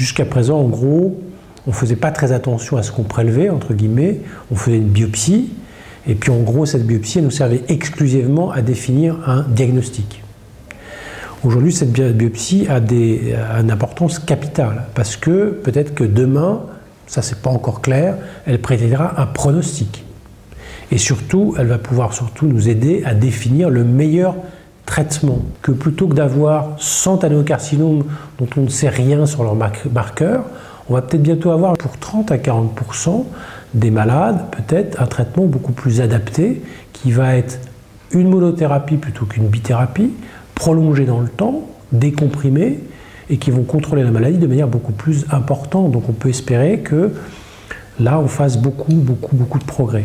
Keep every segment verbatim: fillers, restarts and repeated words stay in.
Jusqu'à présent, en gros, on ne faisait pas très attention à ce qu'on prélevait, entre guillemets, on faisait une biopsie, et puis en gros, cette biopsie elle nous servait exclusivement à définir un diagnostic. Aujourd'hui, cette biopsie a, des, a une importance capitale, parce que peut-être que demain, ça c'est pas encore clair, elle prédira un pronostic. Et surtout, elle va pouvoir surtout nous aider à définir le meilleur traitement, que plutôt que d'avoir cent adénocarcinomes dont on ne sait rien sur leur marqueur, on va peut-être bientôt avoir pour trente à quarante pour cent des malades peut-être un traitement beaucoup plus adapté qui va être une monothérapie plutôt qu'une bithérapie, prolongée dans le temps, décomprimée et qui vont contrôler la maladie de manière beaucoup plus importante. Donc on peut espérer que là on fasse beaucoup, beaucoup, beaucoup de progrès.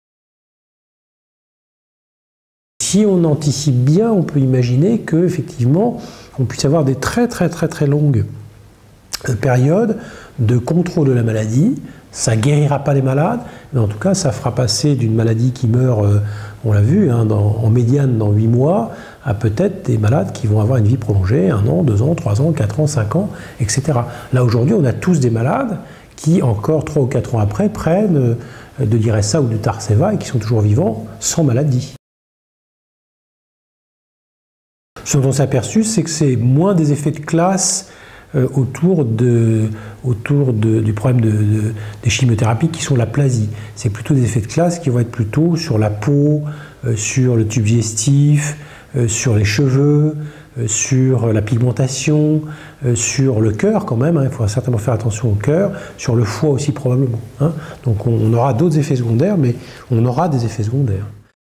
Si on anticipe bien, on peut imaginer qu'effectivement, on puisse avoir des très très très très longues périodes de contrôle de la maladie. Ça ne guérira pas les malades, mais en tout cas, ça fera passer d'une maladie qui meurt, euh, on l'a vu, hein, dans, en médiane dans huit mois, à peut-être des malades qui vont avoir une vie prolongée, un an, deux ans, trois ans, quatre ans, cinq ans, et cetera. Là, aujourd'hui, on a tous des malades qui, encore trois ou quatre ans après, prennent euh, de l'I R S A ou du Tarceva et qui sont toujours vivants sans maladie. Ce dont on s'est aperçu, c'est que c'est moins des effets de classe euh, autour, de, autour de, du problème de, de, des chimiothérapies qui sont l'aplasie. C'est plutôt des effets de classe qui vont être plutôt sur la peau, euh, sur le tube digestif, euh, sur les cheveux, euh, sur la pigmentation, euh, sur le cœur quand même, hein, il faudra certainement faire attention au cœur, sur le foie aussi probablement. Hein. Donc on, on aura d'autres effets secondaires, mais on aura des effets secondaires.